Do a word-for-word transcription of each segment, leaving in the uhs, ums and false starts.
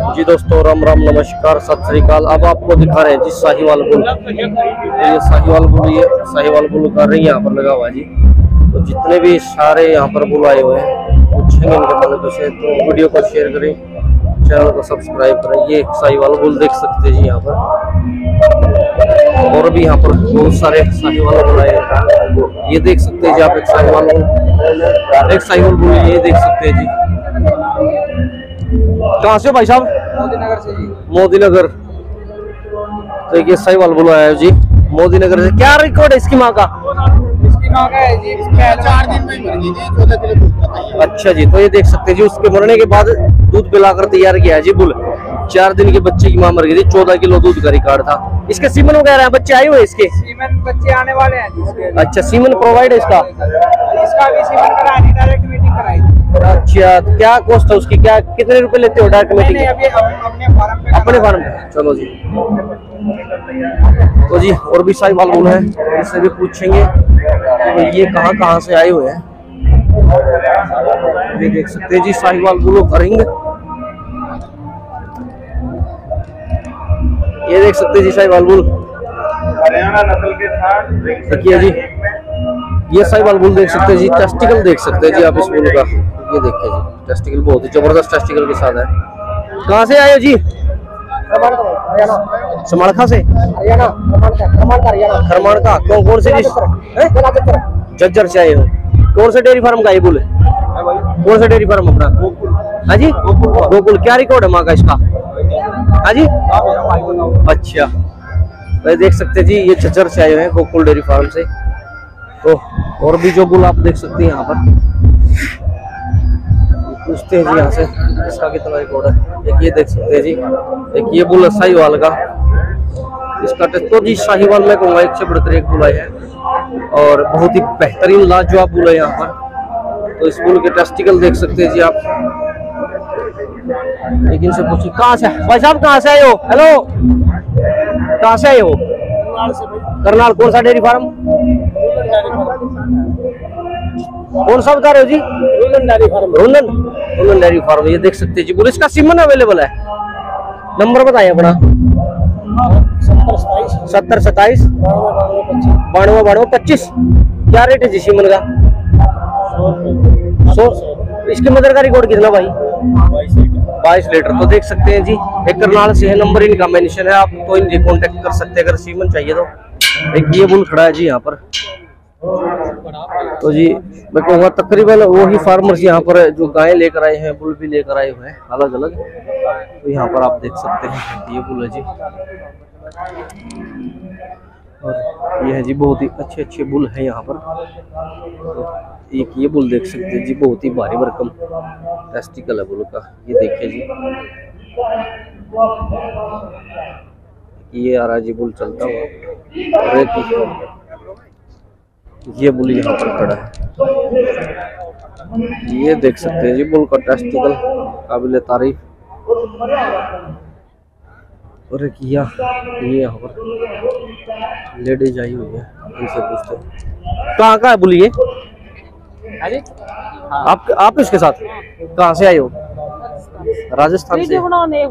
जी दोस्तों, राम राम, नमस्कार, सत श्री अकाल। अब आपको दिखा रहे हैं जी साहिवाल बुल। ये साहिवाल बुल, ये साहिवाल बुल कर रही है यहाँ पर लगा हुआ है जी। तो जितने भी सारे यहाँ पर बुल आए हुए हैं पूछेंगे इनके मतलब से, तो वीडियो को शेयर करें, चैनल को सब्सक्राइब करें। ये साहिवाल बुल देख सकते हैं जी यहाँ पर, और भी यहाँ पर बहुत सारे साहिवाल बुल आए हैं। ये देख सकते हैं जी आप, एक साहिवाल बुल, एक साहिवाल बुल ये देख सकते हैं जी। कहाँ से भाई साहब? मोदी नगर से जी। मोदी नगर। तो ये साहिवाल बुल आया है जी मोदी नगर से। क्या रिकॉर्ड है इसकी माँ का? इसकी माँ का है जी, चार दिन में मर गई जी, चौदह किलो दूध। अच्छा जी, तो ये देख सकते हैं जी, उसके मरने के बाद दूध पिलाकर तैयार किया है जी बुल। चार दिन के बच्चे की माँ मर गई थी, चौदह किलो दूध का रिकॉर्ड था। इसके सीमन वगैरह बच्चे आए हुए इसके? सीमन बच्चे आने वाले हैं जी। अच्छा, सीमन प्रोवाइड है इसका? इसका भी सीमन करानी, डायरेक्ट मीटिंग कराई। अच्छा, क्या कॉस्ट है उसकी? क्या कितने रुपए लेते हो डायरेक्ट मीटिंग? अभी अपने फार्म पे, अपने फार्म पे। चलो जी। तो जी और भी साहिवाल बुल है, इससे भी पूछेंगे तो ये कहाँ कहाँ से आए हुए हैं। ये देख सकते हैं जी साहिवाल बुल करेंगे। ये देख सकते हैं जी साहिवाल बुल, हरियाणा नस्ल के साथ देखिए जी। ये साहिवाल बुल देख सकते हैं जी, टेस्टिकल देख सकते हैं जी आप इस बुल का। ये देखिए जी, टेस्टिकल बहुत ही जबरदस्त टेस्टिकल के साथ है। कहाँ से आए हो जी? समालखा से? खरमान का। कौन कौन से जज्जर से आए हो? कौन से डेयरी फार्म का ये बुल है? कौन सा डेयरी फार्म अपना? हाँ जी, गोकुल। क्या रिकॉर्ड है माँ का इसका? हाँ जी, अच्छा। तो देख सकते हैं जी, ये झज्जर से आए हुए हैं गोकुल डेयरी फार्म से। तो और भी जो बुल आप देख सकते हैं यहाँ पर, पूछते हैं जी यहाँ से इसका कितना रिकॉर्ड है। एक ये देख सकते हैं जी, एक ये बुल है साहिवाल का, इसका तो जी साहिवाल में कहूँगा एक से बढ़कर एक बुल है, और बहुत ही बेहतरीन लाजवाब बुल है यहाँ पर। तो इस बुल के टेस्टिकल देख सकते हैं जी आप। लेकिन से पूछिए कहाँ से भाई साहब, कहाँ से आए हो? हेलो, कहाँ से आए हो? करनाल। कौन सा डेयरी फार्म? कौन सा बता रहे हो जी? रूलन डेयरी फार्म। रूलन रूलन डेयरी फार्म। ये देख सकते हैं जी बुल, इसका सीमन अवेलेबल है। नंबर बताइए अपना। सत्तर सत्ताईस बानवे बानवे पच्चीस। क्या रेट है जी सीमन का? सौ। इसके मदर का रिकॉर्ड कितना भाई? बाईस लीटर। तो देख सकते हैं जी, एक करनाल से है, नंबर इनका मेंशन है, आप तो इनसे कांटेक्ट कर सकते हैं अगर सीमन चाहिए तो। एक ये बुल खड़ा है जी यहाँ पर। तो जी मैं कहूँगा तकरीबन वही फार्मर्स यहाँ पर जो गाय लेकर आए हैं, बुल भी लेकर आए हुए हैं अलग अलग। तो यहाँ पर आप देख सकते हैं ये बुल है जी, और ये है जी बहुत ही अच्छे अच्छे बुल है यहाँ पर। तो एक ये बुल देख सकते हैं जी, बहुत ही भारी भरकम टेस्टिकल है बुल का। ये देखिए जी, ये आ रहा जी बुल चलता हुआ। ये बुल यहाँ पर खड़ा है, ये देख सकते हैं जी बुल का टेस्टिकल काबिल तारीफ। और एक ये यहाँ पर लेडीज आई हुई है, इनसे पूछते हैं कहाँ का है बुल ये? आप आप इसके साथ कहाँ से आए हो? राजस्थान से।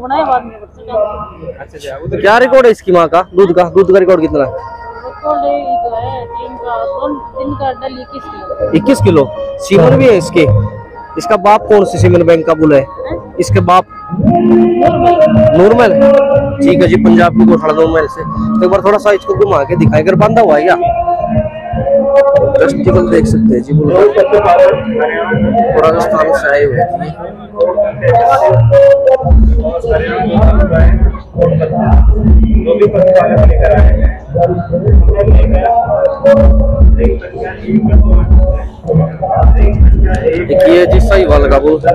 क्या रिकॉर्ड है इसकी माँ का? दूध का दूध का रिकॉर्ड कितना है? इक्कीस किलो। सीमन भी है इसके? इसका बाप कौन सी सीमन बैंक का बुल है? इसके बाप नूरमहल। ठीक है जी, पंजाब की कोठड़ा नूरमहल से। तो एक बार थोड़ा सा इसको घुमा के दिखाई कर, बांधा हुआ है क्या? टेस्टिकल देख सकते हैं जी बुल, राजस्थान से आए हुए हैं। देखिए जी साहिवाल का बुल,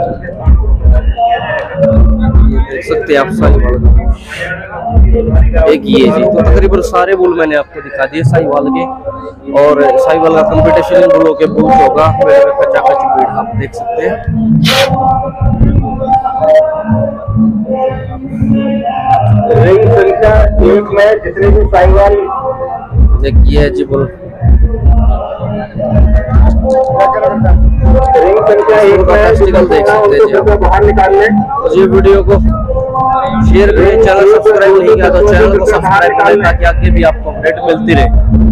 देख सकते हैं आप साहिवाल का। एक ये जी, तो तकरीबन सारे बुल मैंने आपको दिखा दिए साहिवाल के। और साहिवाल का कंपटीशन बुलों के बुल होगा, कच्चा कच्ची भीड़ आप देख सकते हैं। रिंग संख्या एक में जितने भी साहिवाल देखिए जी बुल, रिंग संख्या एक में देख सकते हैं जी आप। बाहर निकालने वीडियो को शेयर करें, चैनल सब्सक्राइब नहीं किया तो चैनल को सब्सक्राइब करें ताकि आगे भी आपको अपडेट मिलती रहे।